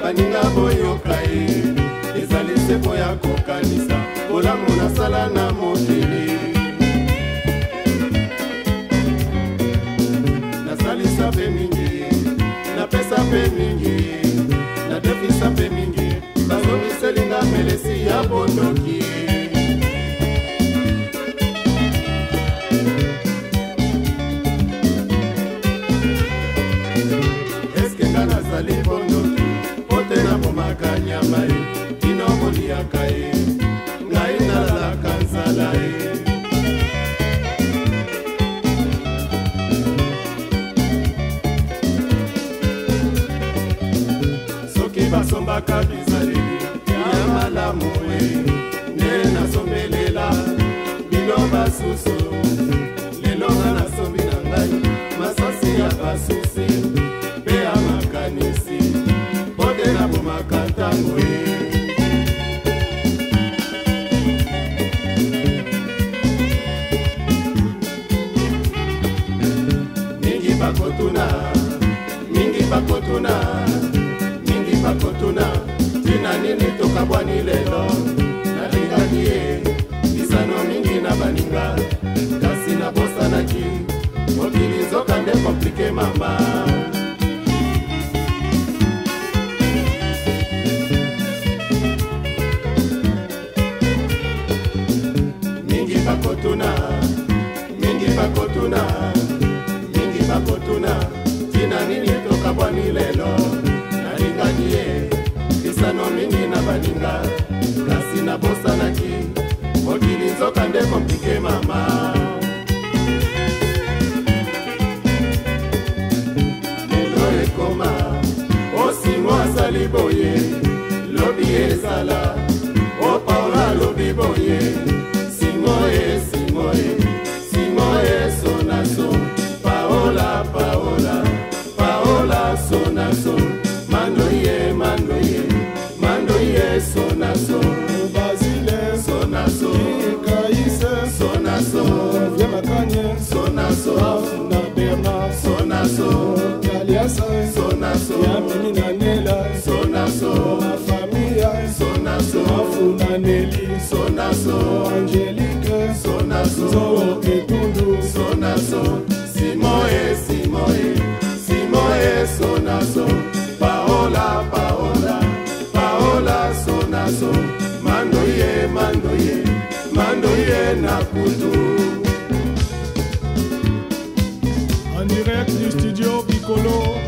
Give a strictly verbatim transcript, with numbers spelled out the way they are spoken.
baninga boyoka ye ezali sebo ya kokanisa bolamu nasala na mokili nasalisa mpe mingi napesa mpe mingi nadefisa mpe mingi bazongiselinga melesi ya bondoki eske nga nazali bondoki pote nabomaka nyama ye kino boliaka ye ngai nalalaka nzala ye basombaka bizaleli ya malamu e nde nasombelela bino basusu lelo nga nasombi na ngai masasi ya basusi mpe ya makanisi mpo te nabomaka ntango e mingi bakotuna mingi bakotuna bakotuna tina nini tokabwani lelo nalingani ye lisano mingi na baninga kasi nabosanaki mokili nzoka nde komplike mama mingi bakotuna mingi bakotuna mingi bakotuna tina nini tokabwani lelo ye lisano mingi na baninga kasi nabosanaki mokili nzoka nde komplike mama lelo ekoma osimo asali boye lobi ezala o paola lobi boye simo e simo e simo e sonaso paola paola paola sonaso Mandoye, mandoye, mandoye, sonaso Basile, sonaso Kaise, sonaso Viemakanye, sonaso Afuna Berna, sonaso Kaliasa, sonaso Yamini Nanela, sonaso Ma familia, sonaso Afuna Neli, sonaso Angelique, sonaso Zo Ketundu, sonaso Simoe, Simoe, Simoe, sonaso Paola, Paola, Paola, sonaso Mandoye, mandoye, mandoye na kutu. En direct du studio Piccolo